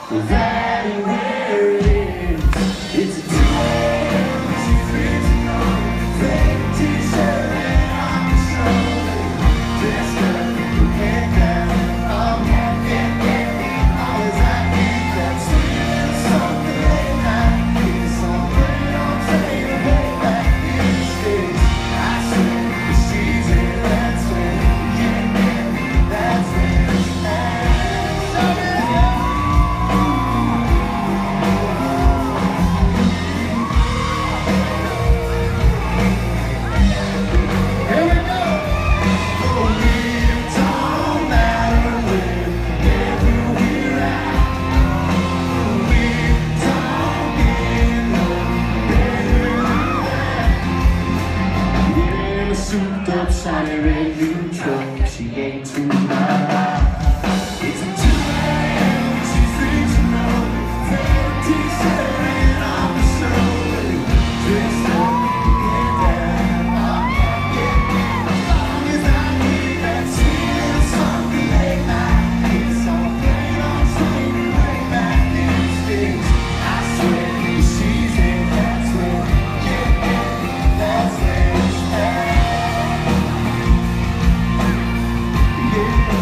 That ain't where it is. It's a 2 a.m. She's reaching on fake t-shirt and I'm showing. Dressed up, head down, I'm walking. Always I think that's feeling something late night. Getting something on train way back in the States. I swear the she's in that swing. Yeah, that's when it's at. Souped up, shiny red new truck. She ain't too loud. It's a 2 a.m. She's reaching up. Fake t-shirt and I'm the show. Dressed up, head down. I'm getting as long as I need that feeling. Something late night. It's on plane on train way back in the States. I swear she's in that swing. Yeah, that's where it's at. Yeah.